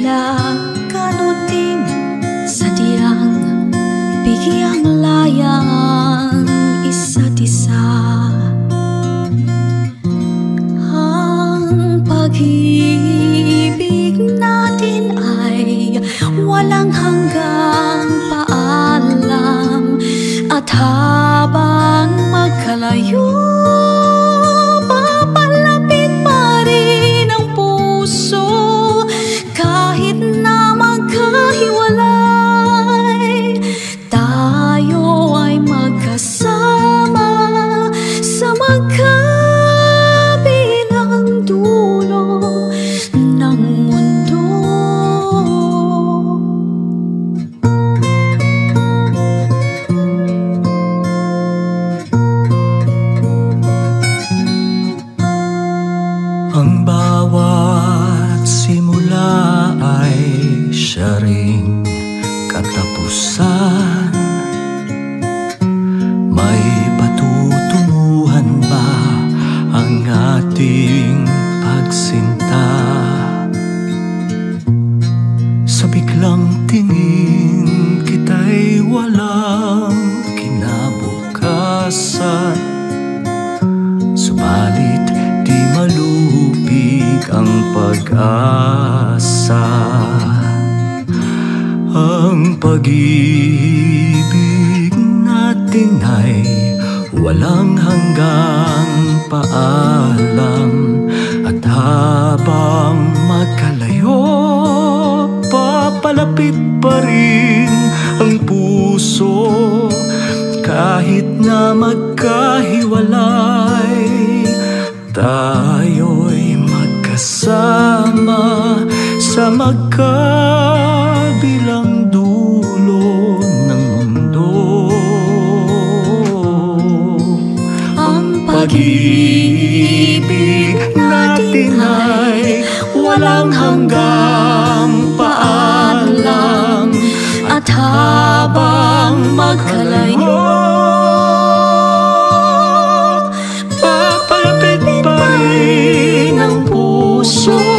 tila kanuting sadyang bigyang layang isa't isa. Ang pag-ibig natin ay walang hanggang paalam, at habang magkalayo papalapit pa rin ang puso. Kahit na magkahiwalay, tayo ay magkasama sa magkabilang dulo ng mundo. Ang bawat simula ay siya ring katapusan. May patutunguhan ba ang ating pagsinta? Sa biglang tingin kita'y walang kinabukasan, subalit di malupig ang pag-asa. Ang pag-ibig natin ay walang hanggang paalam, at habang magkalayo papalapit pa rin ang puso. Kahit na magkahiwalay, tayo'y magkasama sa magkabilang dulo ng mundo. Ang pag-ibig natin ay walang hanggang paalam, at habang magkalayo papalapit pa rin ang puso.